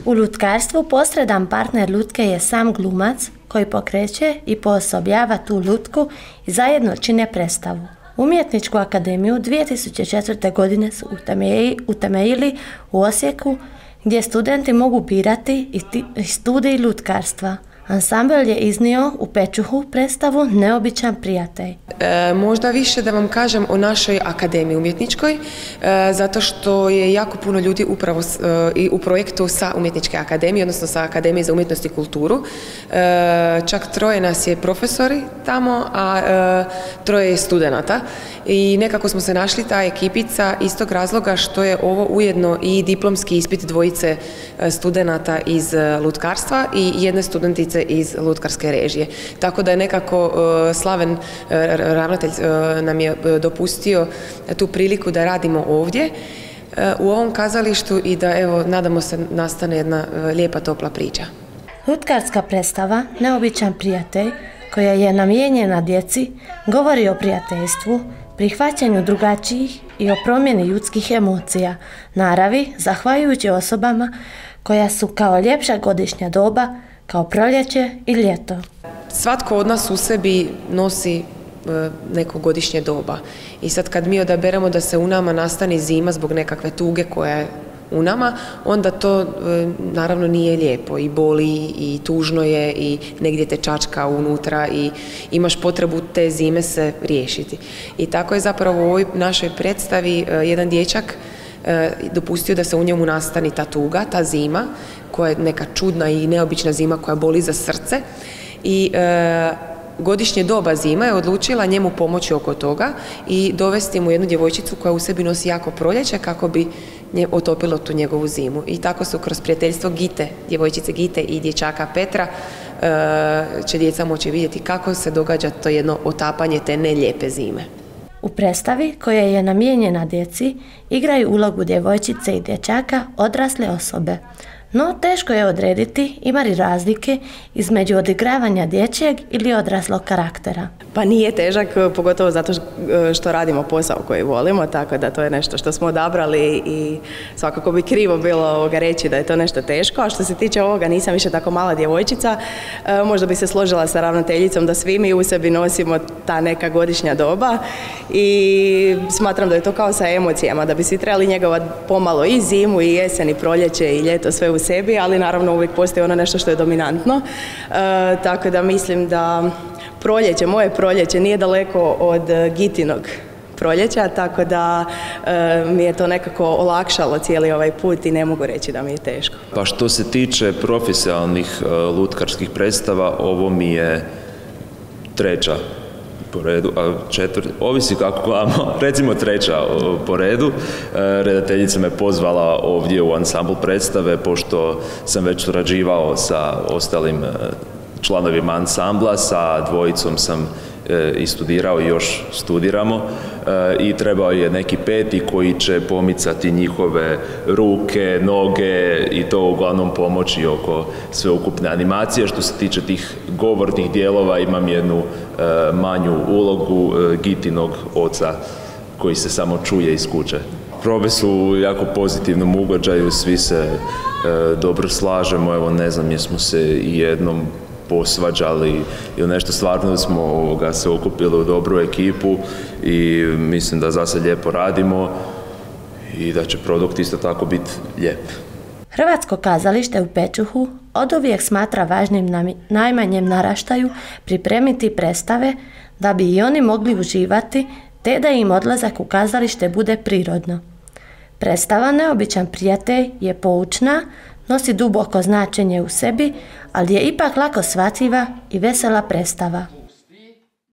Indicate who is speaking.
Speaker 1: U lutkarstvu posredan partner lutke je sam glumac koji pokreće i poosobljava tu lutku i zajedno čine predstavu. Umjetničku akademiju 2004. godine su utemeljili u Osijeku, gdje studenti mogu birati i studij lutkarstva. Ansambl je iznio u Pečuhu predstavu Neobičan prijatelj.
Speaker 2: Možda više da vam kažem o našoj akademiji umjetničkoj, zato što je jako puno ljudi upravo i u projektu sa Umjetničke akademije, odnosno sa Akademije za umjetnost i kulturu. Čak 3 nas je profesori tamo, a 3 je studenata. I nekako smo se našli ta ekipica iz tog razloga što je ovo ujedno i diplomski ispit 2 studenata iz lutkarstva i 1 studentice iz lutkarske režije. Tako da je nekako Slaven ravnatelj nam je dopustio tu priliku da radimo ovdje u ovom kazalištu i da, evo, nadamo se nastane jedna lijepa topla priča.
Speaker 1: Lutkarska predstava Neobičan prijatelj, koja je namijenjena djeci, govori o prijateljstvu, prihvaćanju drugačijih i o promjeni ljudskih emocija, naravi, zahvaljujući osobama koja su kao ljepša godišnja doba, kao proljeće i ljeto.
Speaker 2: Svatko od nas u sebi nosi neko godišnje doba. I sad kad mi odaberemo da se u nama nastane zima zbog nekakve tuge koja je u nama, onda to naravno nije lijepo i boli i tužno je i negdje te čačka unutra i imaš potrebu te zime se riješiti. I tako je zapravo u ovoj našoj predstavi jedan dječak dopustio da se u njemu nastani ta tuga, ta zima, koja je neka čudna i neobična zima koja boli za srce. I godišnje doba zima je odlučila njemu pomoći oko toga i dovesti mu jednu djevojčicu koja u sebi nosi jako proljeće kako bi otopilo tu njegovu zimu. I tako su kroz prijateljstvo Gite, djevojčice Gite i dječaka Petra, će djeca moći vidjeti kako se događa to jedno otapanje te nelijepe zime.
Speaker 1: U predstavi, koja je namijenjena djeci, igraju ulogu djevojčice i dječaka odrasle osobe. No, teško je odrediti ima li razlike između odigravanja dječjeg ili odraslog karaktera.
Speaker 3: Pa nije težak, pogotovo zato što radimo posao koji volimo, tako da to je nešto što smo odabrali i svakako bi krivo bilo reći da je to nešto teško. A što se tiče ovoga, nisam više tako mala djevojčica, možda bi se složila sa ravnateljicom da svi mi u sebi nosimo ta neka godišnja doba i smatram da je to kao sa emocijama, da bi svi trebali njegovati pomalo i zimu i jesen i proljeće i ljeto sve u sebi, ali naravno uvijek postoji ono nešto što je dominantno. Tako da mislim da proljeće, moje proljeće nije daleko od Gitinog proljeća, tako da mi je to nekako olakšalo cijeli ovaj put i ne mogu reći da mi je teško.
Speaker 4: Pa što se tiče profesionalnih lutkarskih predstava, ovo mi je 3. po redu, a 4. ovisi kako gledamo, recimo 3. po redu. Redateljica me pozvala ovdje u ansambl predstave, pošto sam već surađivao sa ostalim članovima ansambla, sa 2 sam i studirao i još studiramo i trebao je neki 5. koji će pomicati njihove ruke, noge i to uglavnom pomoći oko sveukupne animacije. Što se tiče tih govornih dijelova, imam jednu manju ulogu Gitinog oca koji se samo čuje iz kuće. Probe su u jako pozitivnom ugođaju, svi se dobro slažemo, evo ne znam jesmo se i jednom posvađali ili nešto, stvarno smo se okupili u dobru ekipu i mislim da za sad lijepo radimo i da će produkt isto tako biti lijep.
Speaker 1: Hrvatsko kazalište u Pečuhu oduvijek smatra važnim najmanjem naraštaju pripremiti predstave da bi i oni mogli uživati te da im odlazak u kazalište bude prirodno. Predstava Neobičan prijatelj je poučna, nosi duboko značenje u sebi, ali je ipak lako shvatljiva i vesela predstava.